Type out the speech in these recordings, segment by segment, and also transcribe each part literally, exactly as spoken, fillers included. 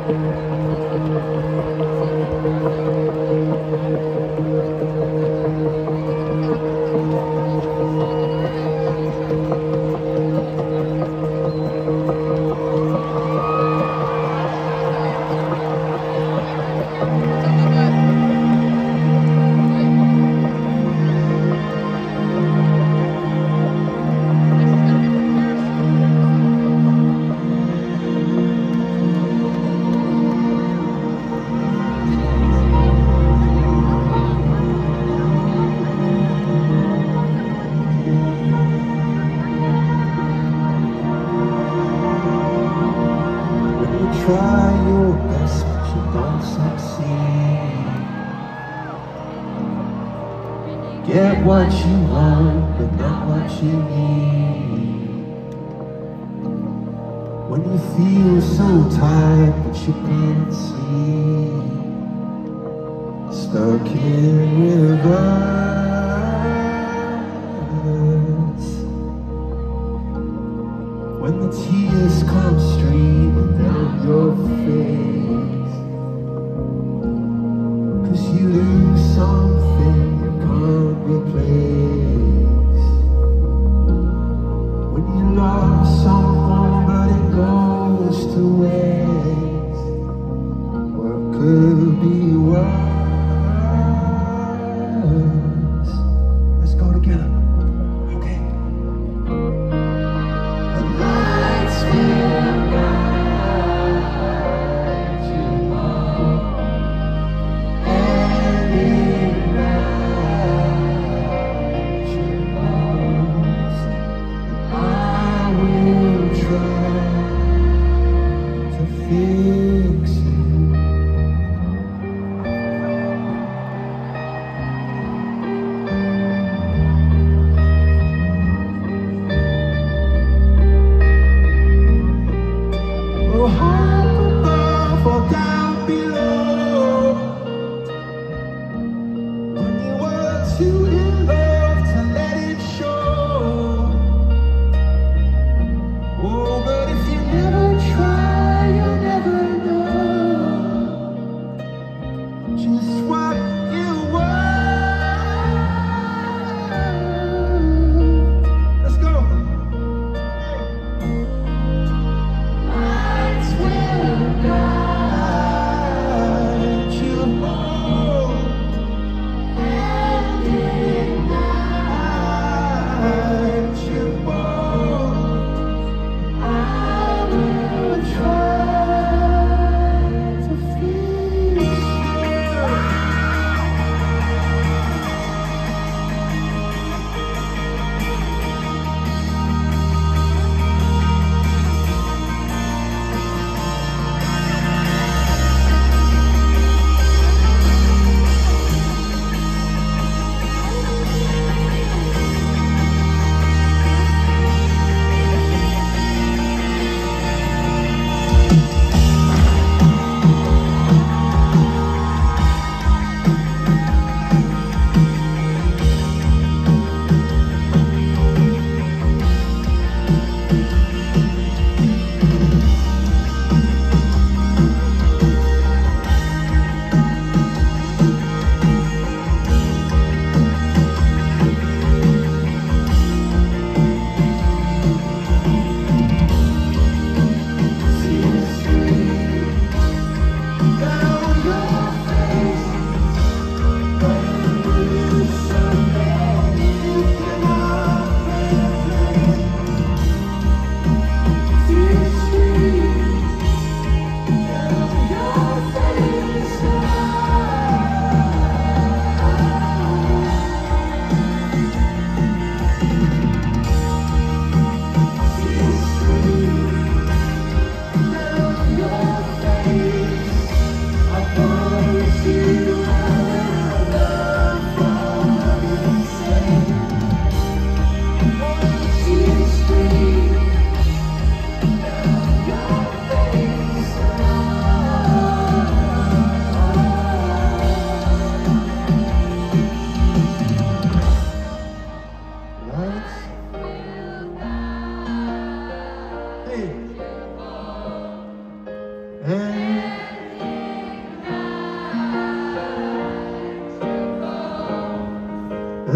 Try your best, but you don't succeed. Get what you want, but not what you need. When you feel so tired, but you can't sleep, stuck in reverse. When the tears come streaming down your face, 'cause you lose something you can't replace. When you love someone but it goes to waste, what could be worse? Let's go together.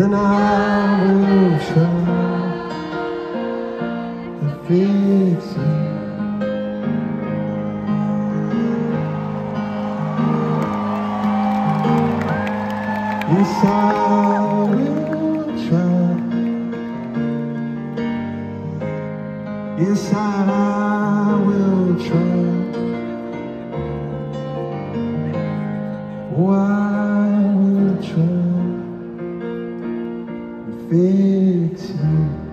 then I will try to fix it. Yes, I will try. Yes, I will try. Oh, I will try to fix it.